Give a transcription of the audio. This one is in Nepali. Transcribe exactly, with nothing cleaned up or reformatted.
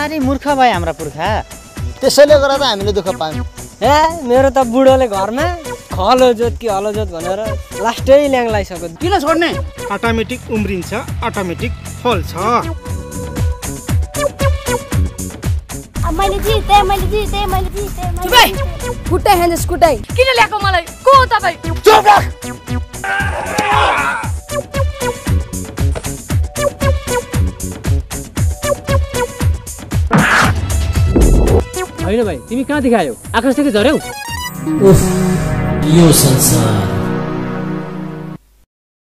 साह्रै मूर्ख भए हाम्रा पुर्खा। त्यसैले गर्दा त हामीले दुःख पायौँ। ए मेरो त बुढोले घरमा खलो जोत कि हलो जोत भनेर लास्टै ल्याङ लगाइसक्यो। किन छोड्ने? अटोमेटिक उम्रिन्छ, अटोमेटिक फल्छ। मैले जिते मैले जिते मैले जिते चुपै कुटाइ हेन्जस कुटाइ किन ल्याएको मलाई को हो तपाई? चुप राख। हैन भाइ तिमी कहाँ देखायौ? आकाशदेखि झर्यौ? उफ यो संसार